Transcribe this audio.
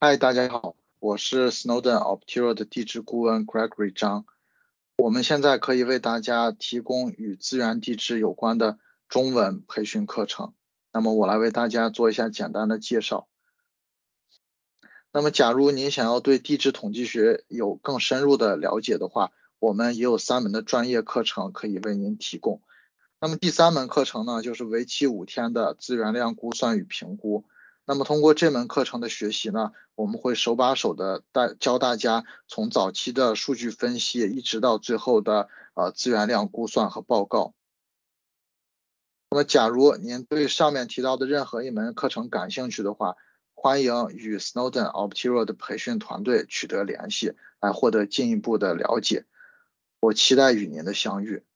嗨，大家好，我是 Snowden Optiro 的地质顾问 Gregory 张。我们现在可以为大家提供与自然地质有关的中文培训课程。那么我来为大家做一下简单的介绍。那么假如您想要对地质统计学有更深入的了解的话，我们也有3门的专业课程可以为您提供。那么第3门课程呢，就是为期5天的资源量估算与评估。那么通过这门课程的学习呢，我们会手把手的教大家从早期的数据分析，一直到最后的资源量估算和报告。那么假如您对上面提到的任何一门课程感兴趣的话，欢迎与 Snowden Optiro 的培训团队取得联系，来获得进一步的了解。我期待与您的相遇。